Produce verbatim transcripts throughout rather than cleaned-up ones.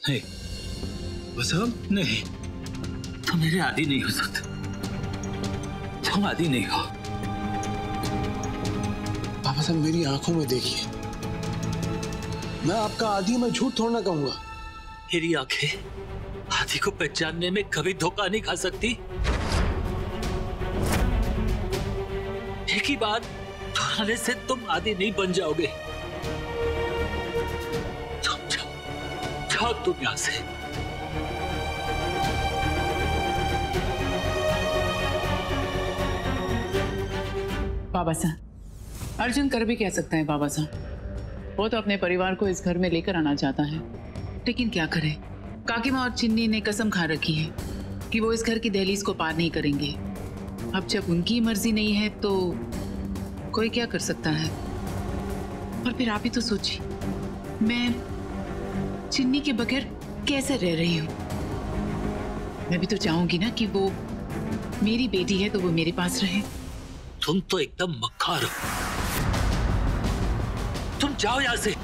नहीं वसम, नहीं, तुम मेरे आदी नहीं हो सकते, तुम आदी नहीं हो। पापा साहब मेरी आंखों में देखिए, मैं आपका आदी, मैं झूठ थोड़ा ना कहूंगा। मेरी आंखें आदी को पहचानने में कभी धोखा नहीं खा सकती। एक ही बात दोहराने से तुम आदी नहीं बन जाओगे। तुम जाओ, जाओ तुम यहां से। बाबा साहब, अर्जुन कर भी क्या सकता है बाबा साहब, वो तो अपने परिवार को इस घर में लेकर आना चाहता है, लेकिन क्या करे, काकीमा और चिन्नी ने कसम खा रखी है कि वो इस घर की दहलीज को पार नहीं करेंगे। अब जब उनकी मर्जी नहीं है तो कोई क्या कर सकता है। और फिर आप ही तो सोचिए, मैं चिन्नी के बगैर कैसे रह रही हूँ। मैं भी तो चाहूंगी ना कि वो मेरी बेटी है तो वो मेरे पास रहे। तुम तो एकदम मक्कार हो, तुम जाओ यहां से।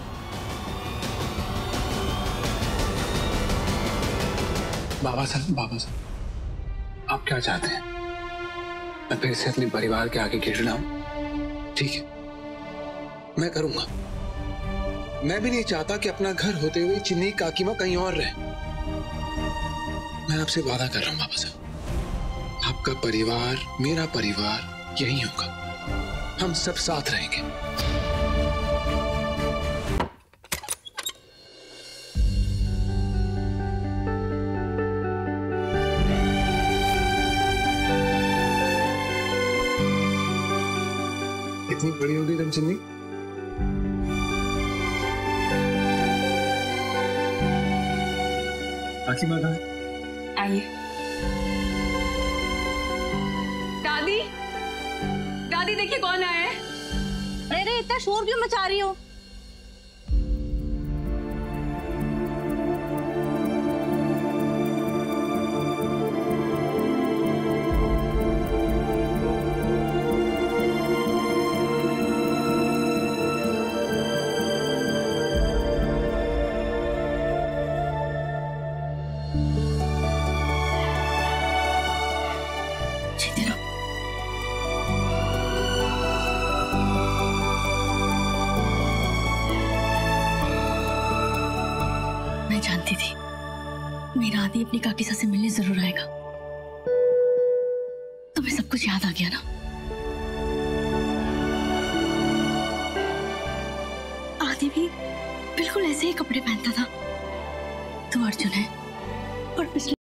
बाबा साहब, बाबा साहब, आप क्या चाहते हैं? मैं फिर से अपने परिवार के आगे गिर रहा हूं? ठीक है, मैं करूंगा। मैं भी नहीं चाहता कि अपना घर होते हुए चिन्नी काकीमा कहीं और रहे। मैं आपसे वादा कर रहा हूं बाबा साहब, आपका परिवार, मेरा परिवार यही होगा, हम सब साथ रहेंगे। कितनी बड़ी होगी तुम चिन्नी? बाकी बात है। आइए। दादी, दादी देखिए कौन आया है। अरे इतना शोर क्यों मचा रही हो? जानती थी मेरा आदि अपनी काकीसा से मिलने जरूर आएगा। तुम्हें सब कुछ याद आ गया ना? आदि भी बिल्कुल ऐसे ही कपड़े पहनता था। तू अर्जुन है और पिछले